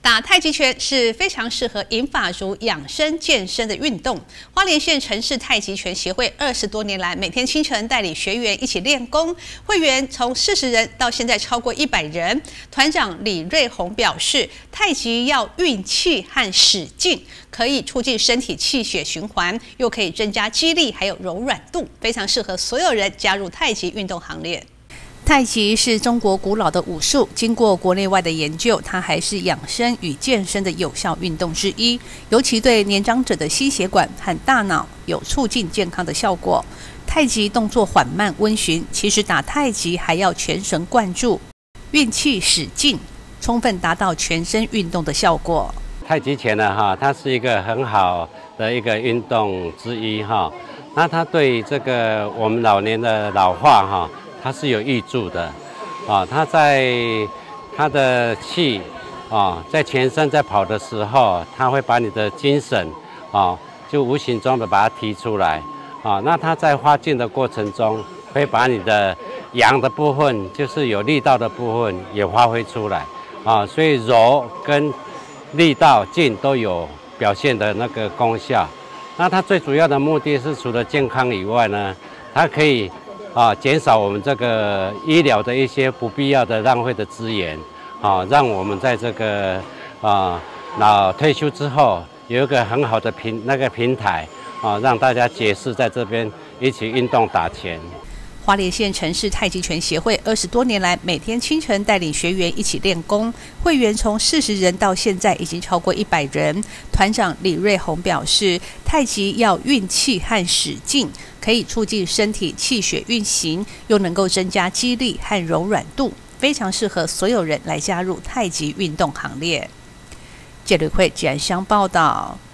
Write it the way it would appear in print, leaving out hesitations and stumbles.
打太极拳是非常适合银发族养生健身的运动。花莲县城市太极拳协会20多年来，每天清晨带领学员一起练功，会员从40人到现在超过100人。团长李瑞红表示，太极要运气和使劲，可以促进身体气血循环，又可以增加肌力还有柔软度，非常适合所有人加入太极运动行列。太极是中国古老的武术，经过国内外的研究，它还是养生与健身的有效运动之一，尤其对年长者的心血管和大脑有促进健康的效果。太极动作缓慢温驯，其实打太极还要全神贯注，运气使劲，充分达到全身运动的效果。 太极拳呢，它是一个很好的一个运动之一哈。那它对这个我们老年的老化它是有益处的，它在它的气在全身在跑的时候，它会把你的精神就无形中的把它提出来那它在发劲的过程中，会把你的阳的部分，就是有力道的部分也发挥出来所以柔跟力道劲都有表现的那个功效。那它最主要的目的是除了健康以外呢，它可以减少我们这个医疗的一些不必要的浪费的资源让我们在这个退休之后有一个很好的平台让大家结识在这边一起运动打拳。 花莲县城市太极拳协会20多年来，每天清晨带领学员一起练功，会员从40人到现在已经超过100人。团长李瑞红表示，太极要运气和使劲，可以促进身体气血运行，又能够增加肌力和柔软度，非常适合所有人来加入太极运动行列。纪录会简详报道。